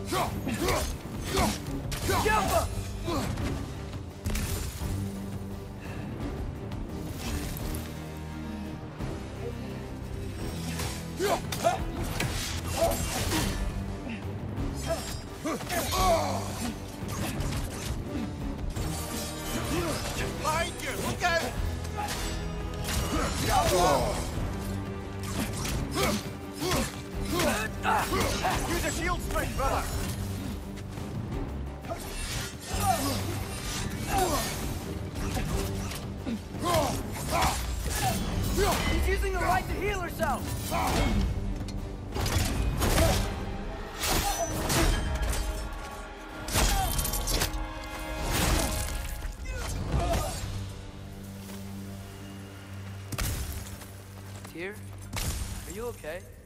Jumper! Behind you! Look out! Use a shield strike, brother! He's using the right to heal herself! Tyr, are you okay?